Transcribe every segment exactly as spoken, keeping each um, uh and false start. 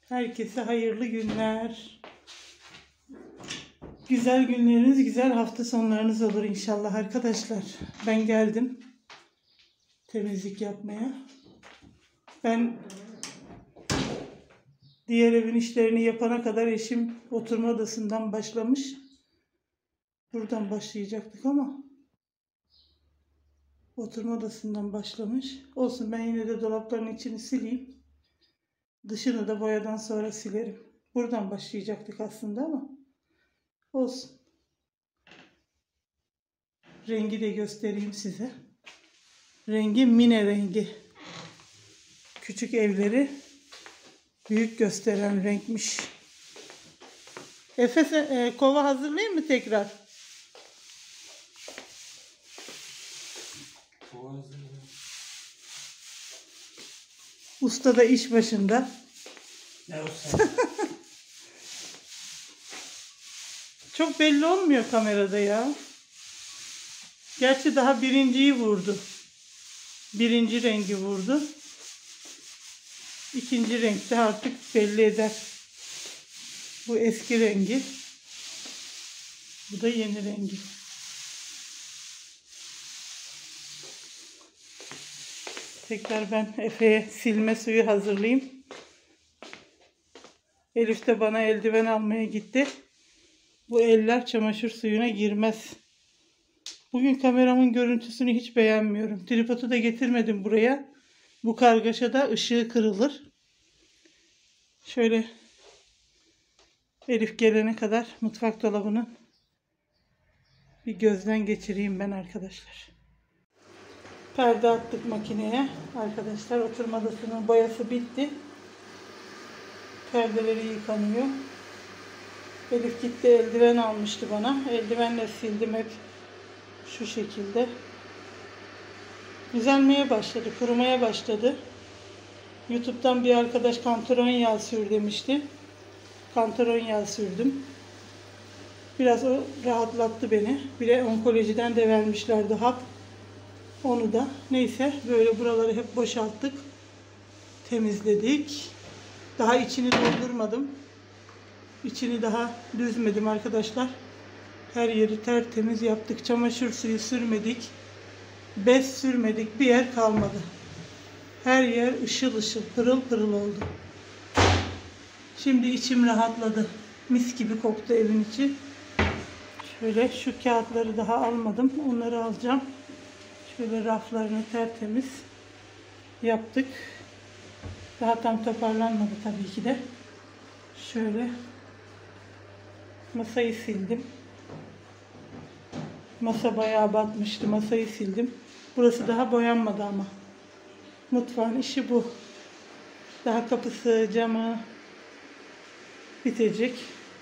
Herkese hayırlı günler. Güzel günleriniz, güzel hafta sonlarınız olur inşallah arkadaşlar. Ben geldim temizlik yapmaya. Ben diğer evin işlerini yapana kadar eşim oturma odasından başlamış. Buradan başlayacaktık ama oturma odasından başlamış. Olsun, ben yine de dolapların içini sileyim. Dışını da boyadan sonra silerim. Buradan başlayacaktık aslında ama olsun. Rengi de göstereyim size. Rengi mine rengi. Küçük evleri büyük gösteren renkmiş. Efe, e, kova hazırlayayım mı tekrar? Kova hazırlayayım. Usta da iş başında. Ne usta? Çok belli olmuyor kamerada ya. Gerçi daha birinciyi vurdu. Birinci rengi vurdu. İkinci renkte artık belli eder. Bu eski rengi. Bu da yeni rengi. Tekrar ben Efe'ye silme suyu hazırlayayım. Elif de bana eldiven almaya gitti. Bu eller çamaşır suyuna girmez. Bugün kameramın görüntüsünü hiç beğenmiyorum. Tripodu da getirmedim buraya. Bu kargaşada ışığı kırılır. Şöyle Elif gelene kadar mutfak dolabını bir gözden geçireyim ben arkadaşlar. Perde attık makineye. Arkadaşlar oturma odasının boyası bitti. Perdeleri yıkanıyor. Elif gitti eldiven almıştı bana. Eldivenle sildim hep şu şekilde. Düzelmeye başladı, kurumaya başladı. YouTube'dan bir arkadaş kantaron yağı sür demişti. Kantaron yağı sürdüm. Biraz o rahatlattı beni. Bir de onkolojiden de vermişlerdi hap. Onu da neyse böyle buraları hep boşalttık. Temizledik. Daha içini doldurmadım. İçini daha düzmedim arkadaşlar. Her yeri tertemiz yaptık. Çamaşır suyu sürmedik. Bez sürmedik. Bir yer kalmadı. Her yer ışıl ışıl, pırıl pırıl oldu. Şimdi içim rahatladı. Mis gibi koktu evin içi. Şöyle şu kağıtları daha almadım. Onları alacağım. Şöyle raflarını tertemiz yaptık. Daha tam toparlanmadı tabii ki de. Şöyle masayı sildim. Masa bayağı batmıştı. Masayı sildim. Burası daha boyanmadı ama. Mutfağın işi bu. Daha kapısı, camı bitecek.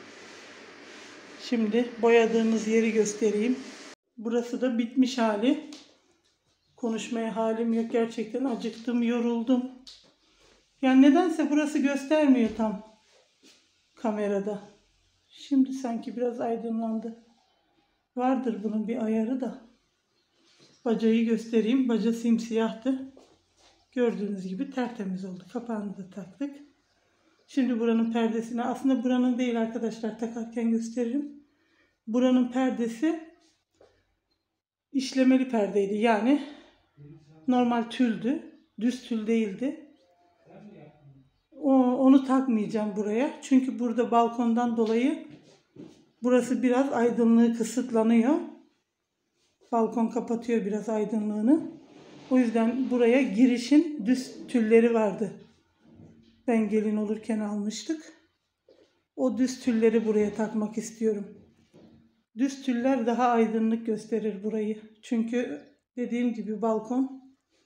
Şimdi boyadığımız yeri göstereyim. Burası da bitmiş hali. Konuşmaya halim yok. Gerçekten acıktım, yoruldum. Yani nedense burası göstermiyor tam kamerada. Şimdi sanki biraz aydınlandı. Vardır bunun bir ayarı da. Bacayı göstereyim. Baca simsiyahtı. Gördüğünüz gibi tertemiz oldu. Kapağını da taktık. Şimdi buranın perdesine, aslında buranın değil arkadaşlar, takarken gösteririm. Buranın perdesi işlemeli perdeydi. Yani normal tüldü. Düz tül değildi. O, onu takmayacağım buraya. Çünkü burada balkondan dolayı burası biraz aydınlığı kısıtlanıyor. Balkon kapatıyor biraz aydınlığını. O yüzden buraya girişin düz tülleri vardı. Ben gelin olurken almıştık. O düz tülleri buraya takmak istiyorum. Düz tüller daha aydınlık gösterir burayı. Çünkü dediğim gibi balkon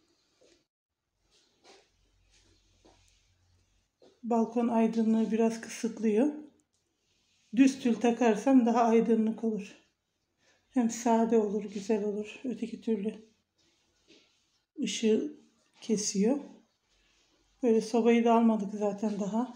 balkon aydınlığı biraz kısıtlıyor. Düz tül takarsam daha aydınlık olur. Hem sade olur, güzel olur. Öteki türlü ışığı kesiyor. Böyle sobayı da almadık zaten daha.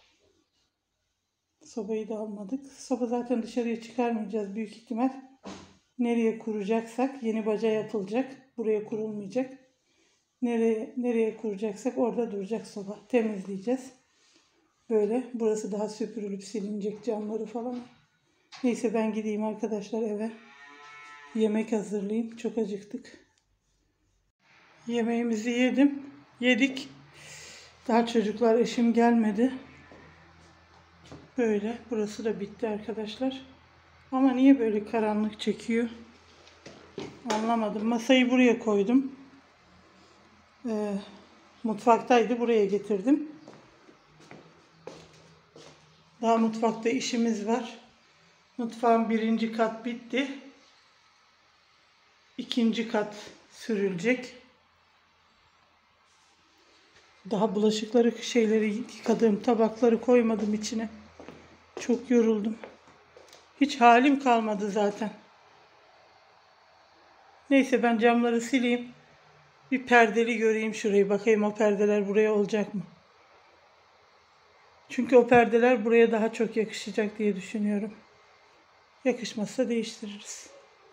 Sobayı da almadık. Soba zaten dışarıya çıkarmayacağız büyük ihtimal. Nereye kuracaksak yeni baca yapılacak. Buraya kurulmayacak. Nereye nereye kuracaksak orada duracak soba. Temizleyeceğiz. Böyle. Burası daha süpürülüp silinecek, camları falan. Neyse ben gideyim arkadaşlar eve. Yemek hazırlayayım. Çok acıktık. Yemeğimizi yedim. Yedik. Daha çocuklar, eşim gelmedi. Böyle. Burası da bitti arkadaşlar. Ama niye böyle karanlık çekiyor? Anlamadım. Masayı buraya koydum. Ee, mutfaktaydı. Buraya getirdim. Daha mutfakta işimiz var. Mutfağın birinci kat bitti. İkinci kat sürülecek. Daha bulaşıkları, şeyleri yıkadığım tabakları koymadım içine. Çok yoruldum. Hiç halim kalmadı zaten. Neyse ben camları sileyim. Bir perdeli göreyim şurayı. Bakayım o perdeler buraya olacak mı? Çünkü o perdeler buraya daha çok yakışacak diye düşünüyorum. Yakışmazsa değiştiririz.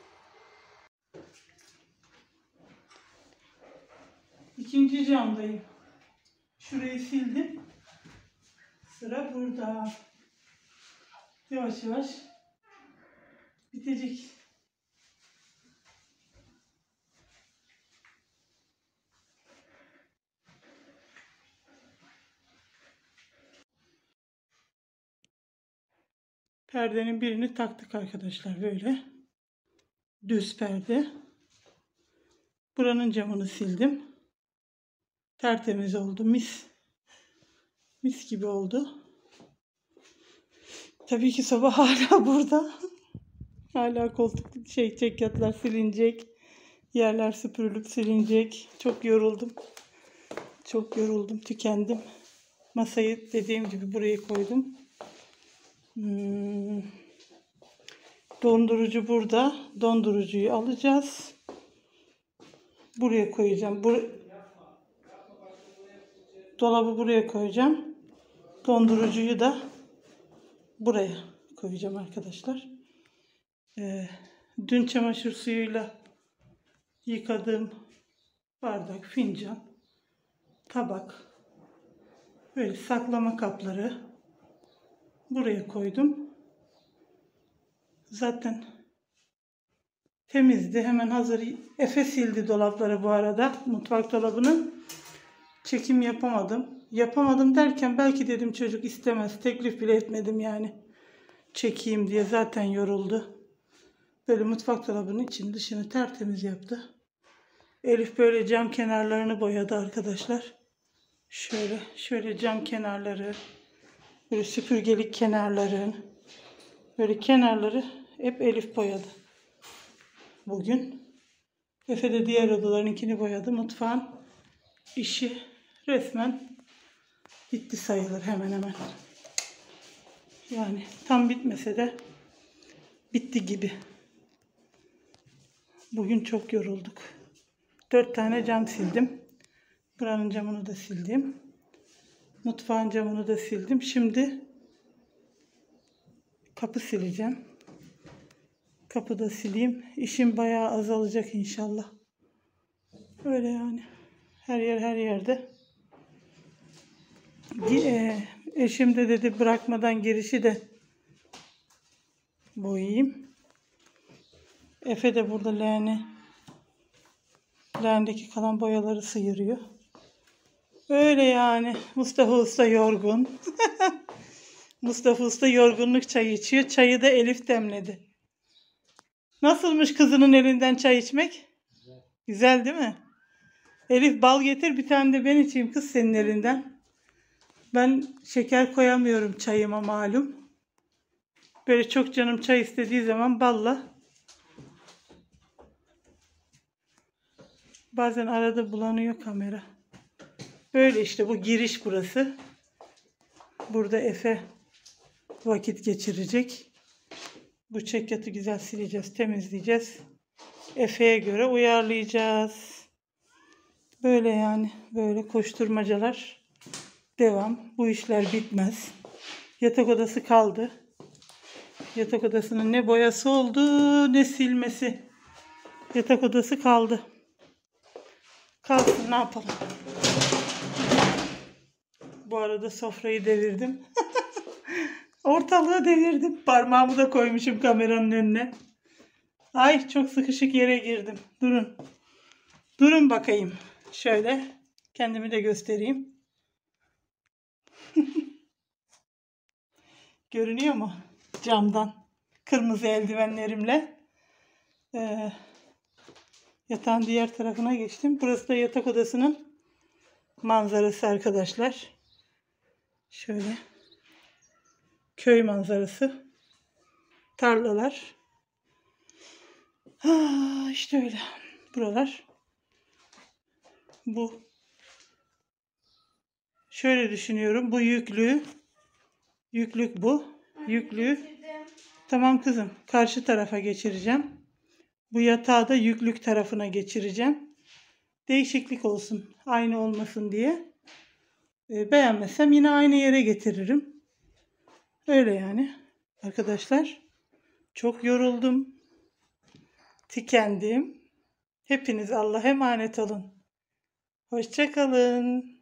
İkinci camdayım. Şurayı sildim. Sıra burada. Yavaş yavaş bitecek. Perdenin birini taktık arkadaşlar böyle. Düz perde. Buranın camını sildim. Tertemiz oldu. Mis. Mis gibi oldu. Tabii ki soba hala burada. Hala koltuk şey çekyatlar silinecek. Yerler süpürülüp silinecek. Çok yoruldum. Çok yoruldum. Tükendim. Masayı dediğim gibi buraya koydum. Hmm. Dondurucu burada. Dondurucuyu alacağız. Buraya koyacağım. Bur Dolabı buraya koyacağım. Dondurucuyu da buraya koyacağım arkadaşlar. Ee, dün çamaşır suyuyla yıkadığım bardak, fincan, tabak, böyle saklama kapları buraya koydum. Zaten temizdi. Hemen hazır. Efe sildi dolapları bu arada. Mutfak dolabını. Çekim yapamadım. Yapamadım derken belki dedim çocuk istemez. Teklif bile etmedim yani. Çekeyim diye, zaten yoruldu. Böyle mutfak dolabının için dışını tertemiz yaptı. Elif böyle cam kenarlarını boyadı arkadaşlar. Şöyle şöyle cam kenarları, böyle süpürgelik kenarların, böyle kenarları hep Elif boyadı. Bugün Efe de diğer odalarınkini boyadı. Mutfağın işi resmen bitti sayılır, hemen hemen. Yani tam bitmese de bitti gibi. Bugün çok yorulduk. Dört tane cam sildim. Buranın camını da sildim. Mutfağın camını da sildim. Şimdi kapı sileceğim. Kapı da sileyim. İşim bayağı azalacak inşallah. Öyle yani. Her yer her yerde. Eşim de dedi bırakmadan girişi de boyayayım. Efe de burada leğeni, leğendeki kalan boyaları sıyırıyor. Öyle yani. Mustafa Usta yorgun. Mustafa Usta yorgunluk çayı içiyor. Çayı da Elif demledi. Nasılmış kızının elinden çay içmek? Güzel. Güzel değil mi? Elif bal getir, bir tane de ben içeyim kız senin elinden. Ben şeker koyamıyorum çayıma malum. Böyle çok canım çay istediği zaman balla. Bazen arada bulanıyor kamera. Böyle işte, bu giriş burası. Burada Efe vakit geçirecek. Bu çekyatı güzel sileceğiz, temizleyeceğiz. Efe'ye göre uyarlayacağız. Böyle yani, böyle koşturmacalar devam. Bu işler bitmez. Yatak odası kaldı. Yatak odasının ne boyası oldu ne silmesi. Yatak odası kaldı. Kalsın, ne yapalım. Bu arada sofrayı devirdim. Ortalığı devirdim. Parmağımı da koymuşum kameranın önüne. Ay çok sıkışık yere girdim. Durun. Durun bakayım. Şöyle kendimi de göstereyim. Görünüyor mu? Camdan. Kırmızı eldivenlerimle. Ee, yatağın diğer tarafına geçtim. Burası da yatak odasının manzarası arkadaşlar. Şöyle. Köy manzarası. Tarlalar. Ha, işte öyle. Buralar. Bu. Şöyle düşünüyorum. Bu yüklü. Yüklük bu. Yüklü. Tamam kızım. Karşı tarafa geçireceğim. Bu yatağı da yüklük tarafına geçireceğim. Değişiklik olsun. Aynı olmasın diye. Ee, beğenmezsem yine aynı yere getiririm. Öyle yani. Arkadaşlar. Çok yoruldum. Tükendim. Hepiniz Allah'a emanet olun. Hoşça kalın.